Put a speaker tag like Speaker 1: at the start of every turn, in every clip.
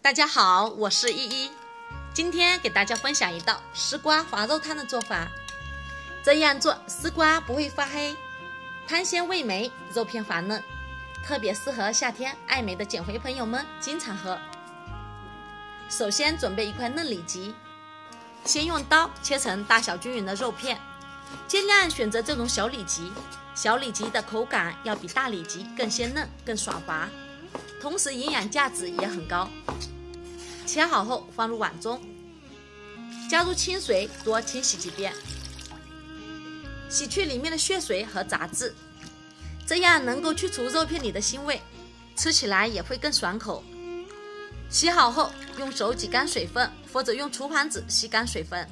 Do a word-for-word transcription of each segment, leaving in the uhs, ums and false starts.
Speaker 1: 大家好，我是依依，今天给大家分享一道丝瓜滑肉汤的做法。这样做，丝瓜不会发黑，汤鲜味美，肉片滑嫩，特别适合夏天爱美的减肥朋友们经常喝。首先准备一块嫩里脊，先用刀切成大小均匀的肉片，尽量选择这种小里脊，小里脊的口感要比大里脊更鲜嫩、更爽滑，同时营养价值也很高。切好后放入碗中，加入清水多清洗几遍，洗去里面的血水和杂质，这样能够去除肉片里的腥味，吃起来也会更爽口。洗好后用手挤干水分，或者用厨房纸吸干水分，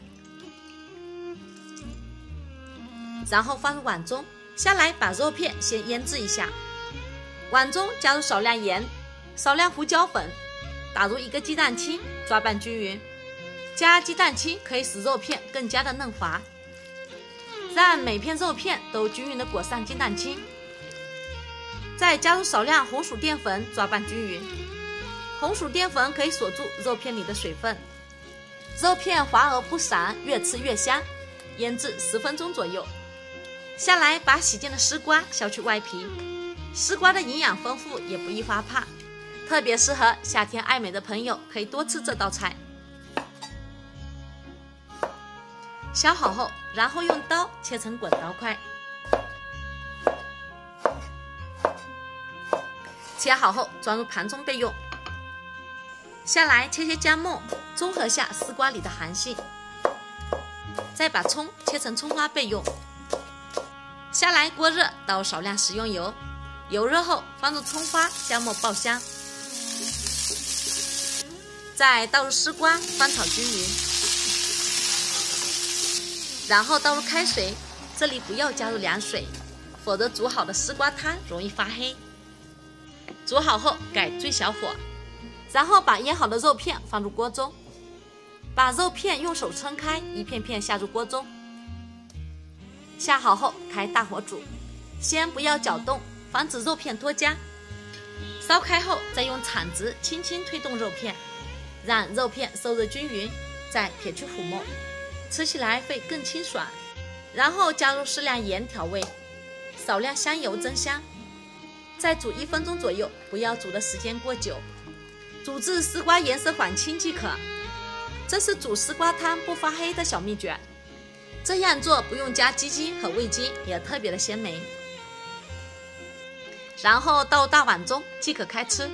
Speaker 1: 然后放入碗中。下来把肉片先腌制一下，碗中加入少量盐、少量胡椒粉，打入一个鸡蛋清，抓拌均匀。加鸡蛋清可以使肉片更加的嫩滑，让每片肉片都均匀的裹上鸡蛋清。再加入少量红薯淀粉，抓拌均匀。红薯淀粉可以锁住肉片里的水分，肉片滑而不散，越吃越香。腌制十分钟左右。下来把洗净的丝瓜削去外皮，丝瓜的营养丰富，也不易发胖，特别适合夏天爱美的朋友，可以多吃这道菜。削好后，然后用刀切成滚刀块，切好后装入盘中备用。下来切些姜末，中和下丝瓜里的寒性，再把葱切成葱花备用。下来锅热，倒少量食用油，油热后放入葱花、姜末爆香，再倒入丝瓜翻炒均匀，然后倒入开水，这里不要加入凉水，否则煮好的丝瓜汤容易发黑。煮好后改最小火，然后把腌好的肉片放入锅中，把肉片用手撑开，一片片下入锅中。下好后开大火煮，先不要搅动，防止肉片脱浆。烧开后再用铲子轻轻推动肉片，让肉片受热均匀，再撇去浮沫，吃起来会更清爽。然后加入适量盐调味，少量香油增香，再煮一分钟左右，不要煮的时间过久，煮至丝瓜颜色缓青即可。这是煮丝瓜汤不发黑的小秘诀。这样做不用加鸡精和味精，也特别的鲜美。然后倒大碗中即可开吃。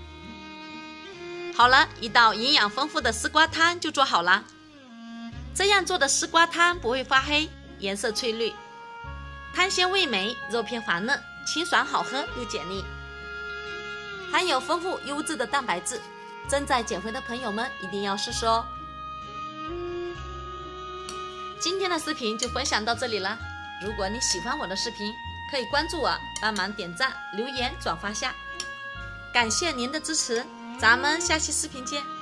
Speaker 1: 好了，一道营养丰富的丝瓜汤就做好了。这样做的丝瓜汤不会发黑，颜色翠绿，汤鲜味美，肉片滑嫩，清爽好喝又解腻，含有丰富优质的蛋白质，正在减肥的朋友们一定要试试哦。今天的视频就分享到这里了，如果你喜欢我的视频，可以关注我，帮忙点赞、留言、转发下，感谢您的支持，咱们下期视频见。